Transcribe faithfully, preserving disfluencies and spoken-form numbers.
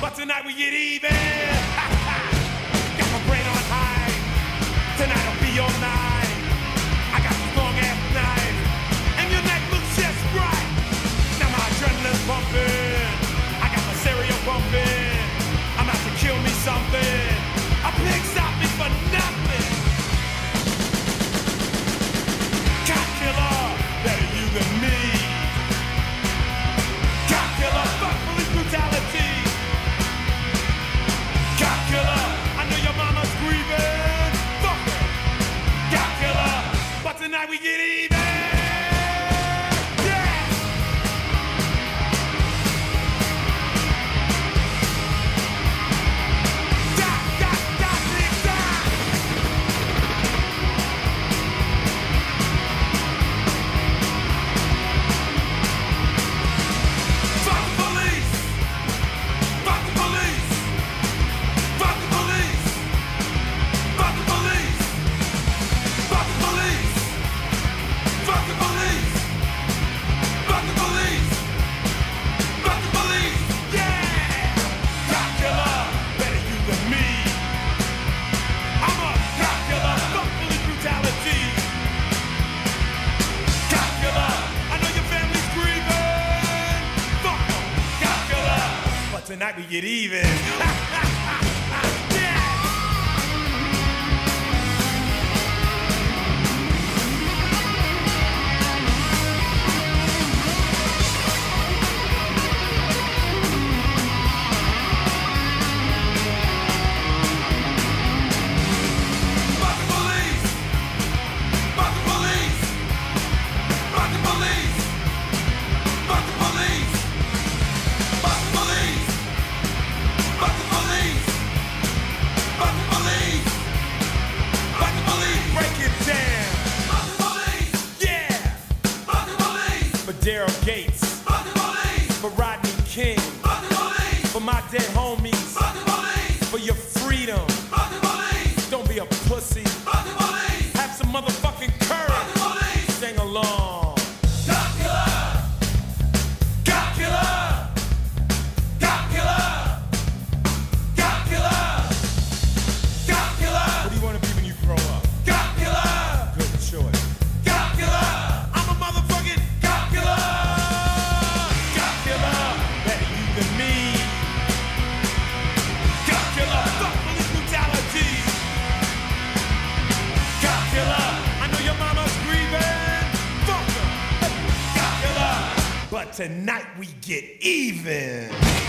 But tonight we get even. Got my brain on high. Tonight I'll be all night. I got this long ass knife, and your neck looks just right. Now my adrenaline's pumping. I got my stereo bumping. I'm out to kill me something. A pig stop me for nothing. Cop killer, better you than me. Cop killer, fuck police brutality. Cop killer, I know your mama's grieving. Fuck her. Cop killer, but tonight we get even. Tonight we get even. Daryl Gates, fuck the police. For Rodney King, fuck the police. For my dead homies, fuck the police. For your freedom, fuck the police. Don't be a pussy, fuck the police. Have some motherfucking courage, fuck the police. Sing along. Cop killer, cop killer, cop killer, cop killer, cop killer. What do you want to be when you grow up? Cop killer. Good choice. Cop killer. I'm a motherfucking cop killer. Cop killer, better you than me. Cop killer, fuck police brutality. Cop killer, I know your mama's grieving. Fuck her. Cop killer, but tonight we get even.